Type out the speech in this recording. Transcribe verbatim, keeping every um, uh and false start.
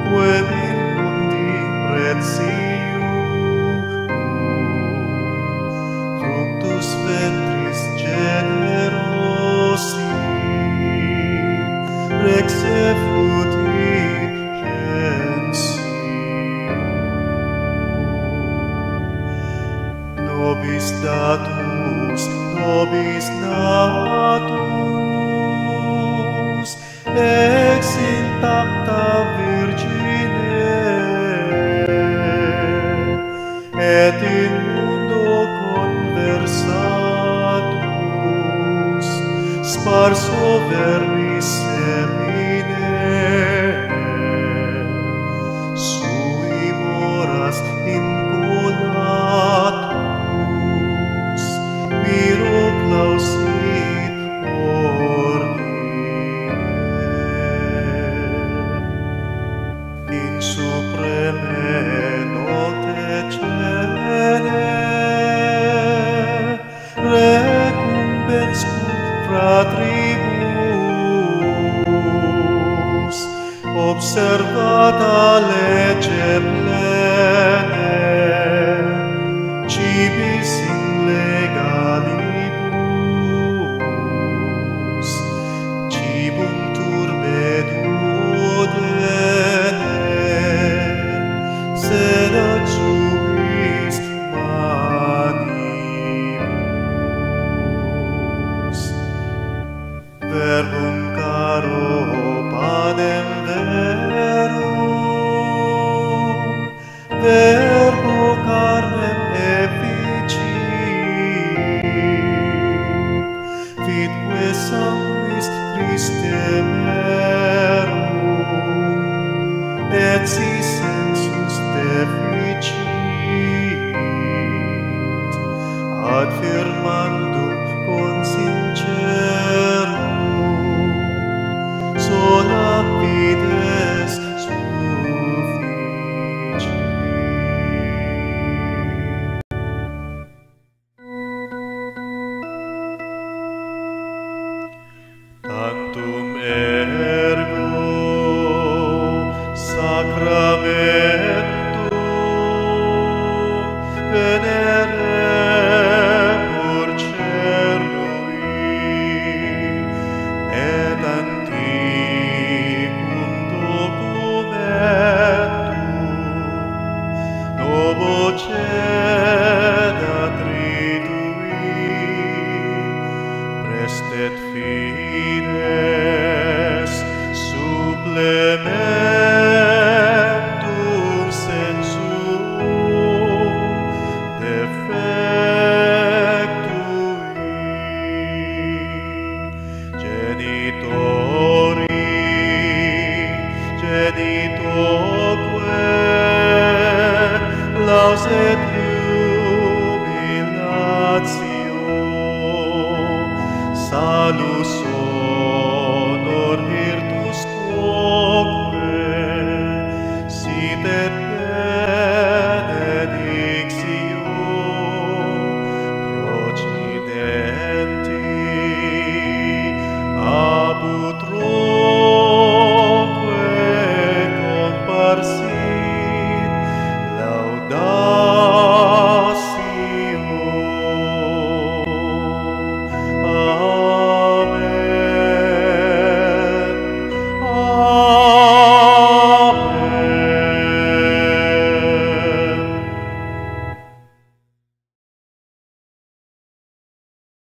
Puebin mundi pretium, fructus ventris generosi, rex effuti gentium. Nobis datus, nobis natus, ex intacta Virgine, et in mundo conversatus, sparso verbis semine, sui moras incolatus, miro clausit ordine. In supreme note cene, recumbens cum fratribus, observata lege plene, cibis in legalibus, cibum turbe duodene, sedat subis manibus. Verbum caro panem verum, verbo carnem efficit, fitque sanguis Christe merum, et si sensus deficit, ad firmandum consincerum, sola fides sufficit. Tantum ergo sacramentum veneremur cernui, et antiquum documentum novo cedat ritui, prestet fides supplementum sensum defectui. Genitori, genitoque, laus et jubilatio, salus honor virtus quoque, sit et benedictio, procidenti apud troque comparsit laudatio. Amen. Amen.